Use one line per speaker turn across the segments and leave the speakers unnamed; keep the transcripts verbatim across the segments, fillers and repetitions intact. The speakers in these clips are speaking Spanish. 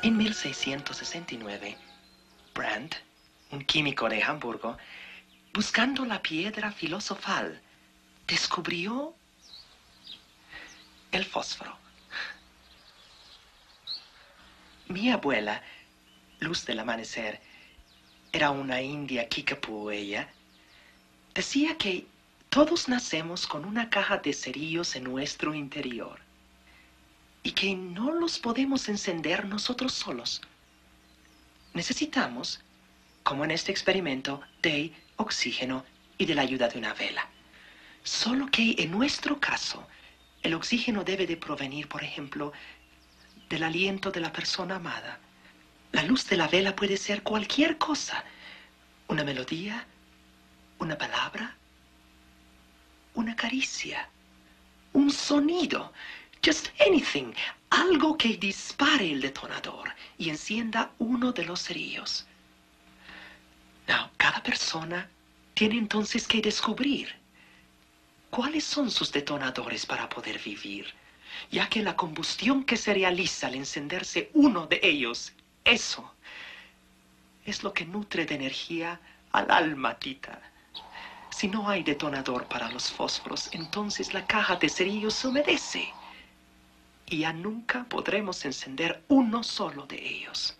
En mil seiscientos sesenta y nueve, Brandt, un químico de Hamburgo, buscando la piedra filosofal, descubrió el fósforo. Mi abuela, Luz del Amanecer, era una india Kickapoo ella, decía que todos nacemos con una caja de cerillos en nuestro interior y que no los podemos encender nosotros solos. Necesitamos, como en este experimento, de oxígeno y de la ayuda de una vela. Solo que en nuestro caso, el oxígeno debe de provenir, por ejemplo, del aliento de la persona amada. La luz de la vela puede ser cualquier cosa. Una melodía, una palabra, una caricia, un sonido. Just anything. Algo que dispare el detonador y encienda uno de los cerillos. Now, cada persona tiene entonces que descubrir cuáles son sus detonadores para poder vivir, ya que la combustión que se realiza al encenderse uno de ellos, eso es lo que nutre de energía al alma, Tita. Si no hay detonador para los fósforos, entonces la caja de cerillos se humedece y ya nunca podremos encender uno solo de ellos.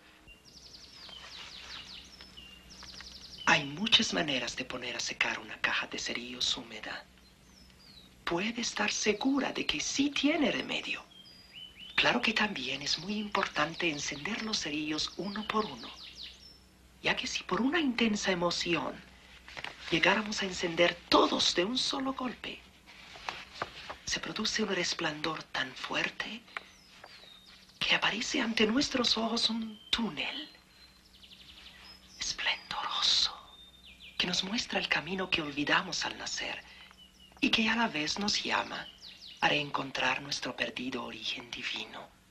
Hay muchas maneras de poner a secar una caja de cerillos húmeda. Puede estar segura de que sí tiene remedio. Claro que también es muy importante encender los cerillos uno por uno, ya que si por una intensa emoción llegáramos a encender todos de un solo golpe, se produce un resplandor tan fuerte que aparece ante nuestros ojos un túnel esplendoroso que nos muestra el camino que olvidamos al nacer y que a la vez nos llama a reencontrar nuestro perdido origen divino.